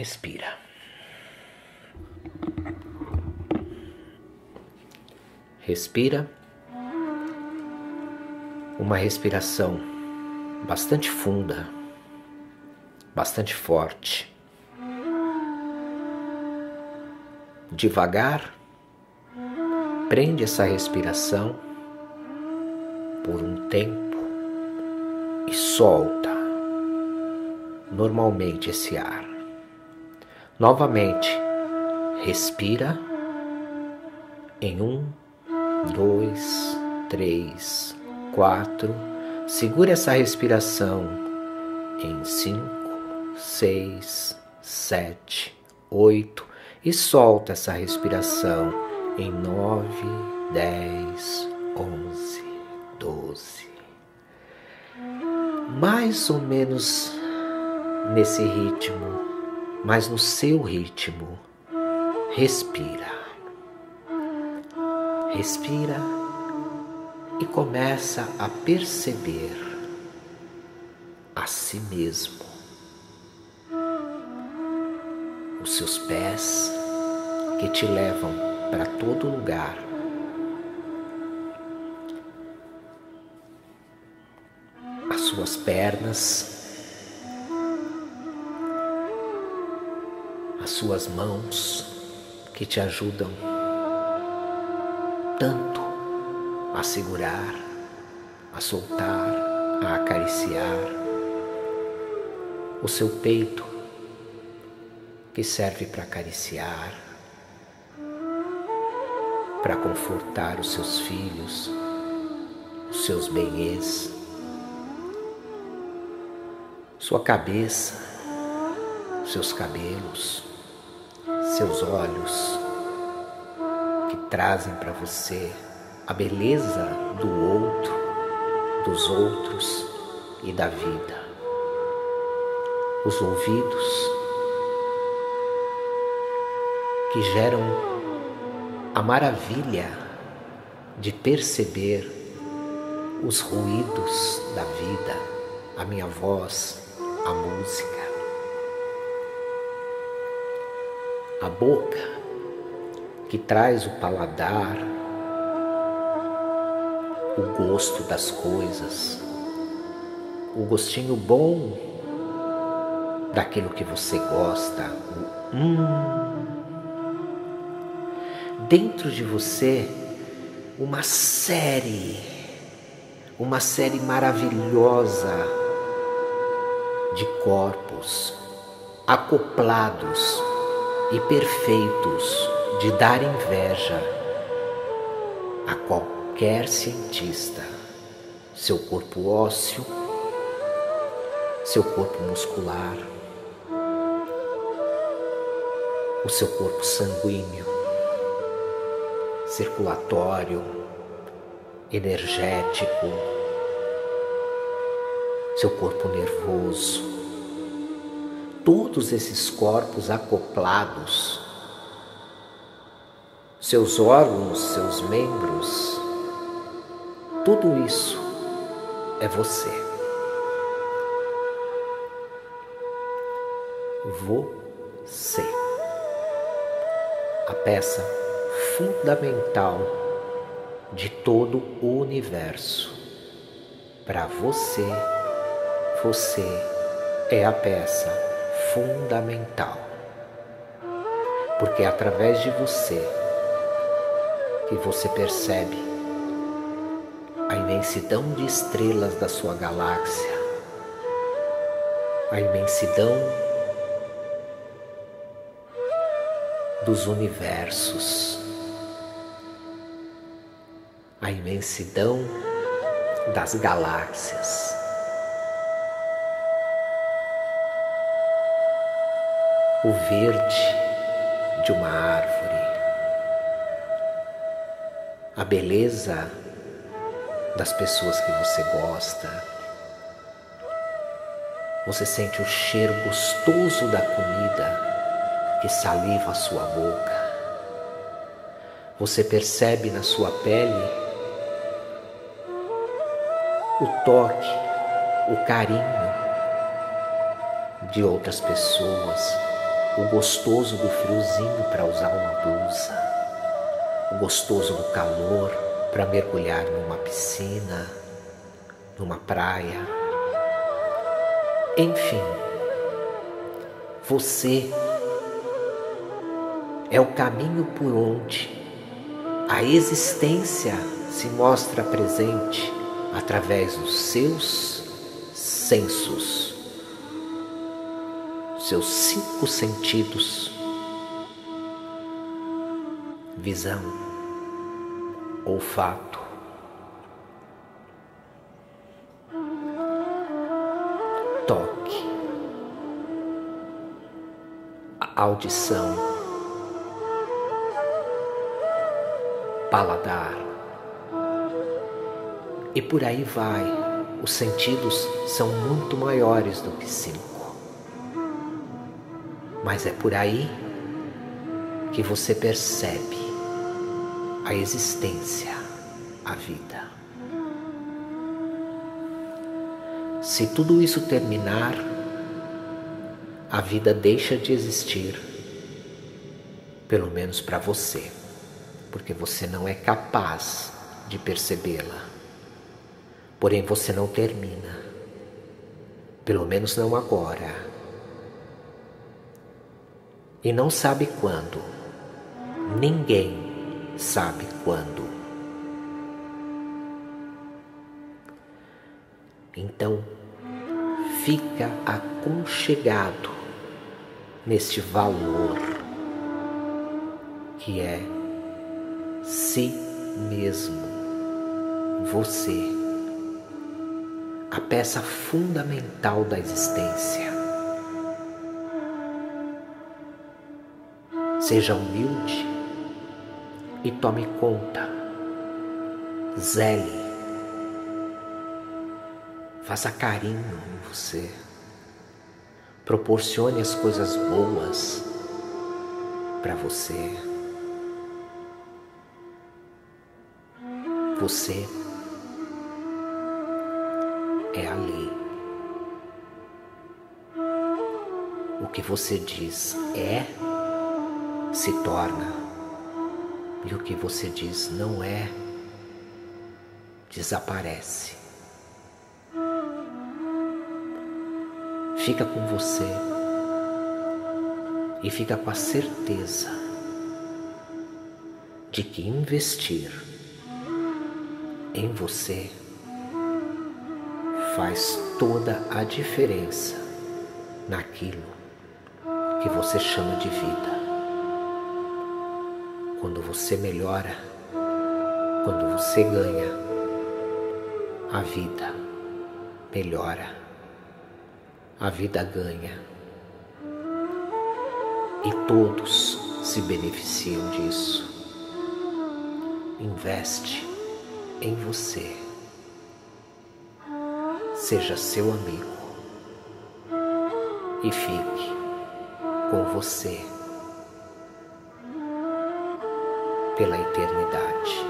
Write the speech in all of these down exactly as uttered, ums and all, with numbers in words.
Respira. Respira. Uma respiração bastante funda, bastante forte. Devagar, prende essa respiração por um tempo e solta normalmente esse ar. Novamente, respira em um, dois, três, quatro. Segura essa respiração em cinco, seis, sete, oito e solta essa respiração em nove, dez, onze, doze. Mais ou menos nesse ritmo, mas no seu ritmo. Respira. Respira e começa a perceber a si mesmo. Os seus pés que te levam para todo lugar. As suas pernas. As suas mãos que te ajudam tanto a segurar, a soltar, a acariciar. O seu peito que serve para acariciar, para confortar os seus filhos, os seus bebês. Sua cabeça, seus cabelos, seus olhos, que trazem para você a beleza do outro, dos outros e da vida. Os ouvidos, que geram a maravilha de perceber os ruídos da vida, a minha voz, a música. A boca, que traz o paladar, o gosto das coisas, o gostinho bom daquilo que você gosta. O hum. Dentro de você, uma série, uma série maravilhosa de corpos acoplados e perfeitos de dar inveja a qualquer cientista. Seu corpo ósseo, seu corpo muscular, o seu corpo sanguíneo, circulatório, energético, seu corpo nervoso. Todos esses corpos acoplados, seus órgãos, seus membros, tudo isso é você. Você. A peça fundamental de todo o universo. Para você, você é a peça fundamental, porque é através de você que você percebe a imensidão de estrelas da sua galáxia, a imensidão dos universos, a imensidão das galáxias. O verde de uma árvore, a beleza das pessoas que você gosta. Você sente o cheiro gostoso da comida que saliva a sua boca. Você percebe na sua pele o toque, o carinho de outras pessoas o gostoso do friozinho para usar uma blusa, o gostoso do calor para mergulhar numa piscina, numa praia. Enfim, você é o caminho por onde a existência se mostra presente através dos seus sensos, seus cinco sentidos: visão, olfato, toque, audição, paladar, e por aí vai. Os sentidos são muito maiores do que cinco, mas é por aí que você percebe a existência, a vida. Se tudo isso terminar, a vida deixa de existir, pelo menos para você, porque você não é capaz de percebê-la. Porém, você não termina, pelo menos não agora, e não sabe quando. Ninguém sabe quando. Então, fica aconchegado neste valor que é si mesmo, você, a peça fundamental da existência. Seja humilde e tome conta. Zele. Faça carinho em você. Proporcione as coisas boas para você. Você é a lei. O que você diz é, se torna, e o que você diz não é, desaparece. Fica com você e fica com a certeza de que investir em você faz toda a diferença naquilo que você chama de vida. Quando você melhora, quando você ganha, a vida melhora, a vida ganha, e todos se beneficiam disso. Investe em você. Seja seu amigo e fique com você pela eternidade.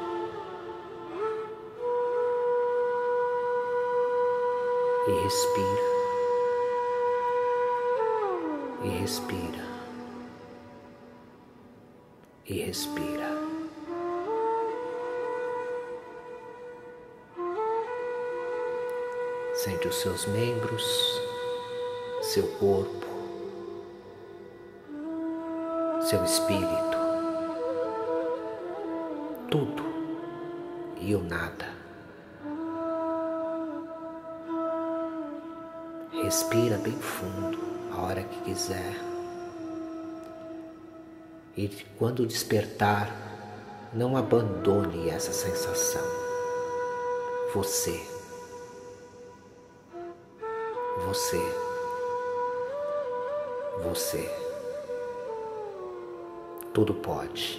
E respira, e respira, e respira. Sente os seus membros, seu corpo, seu espírito, tudo e o nada. Respira bem fundo a hora que quiser. E quando despertar, não abandone essa sensação. Você, você, você, tudo pode.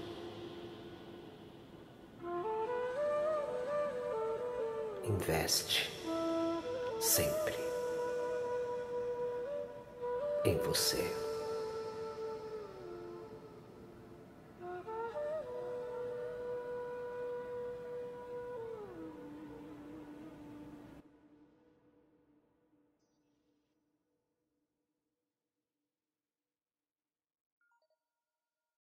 Investe sempre em você.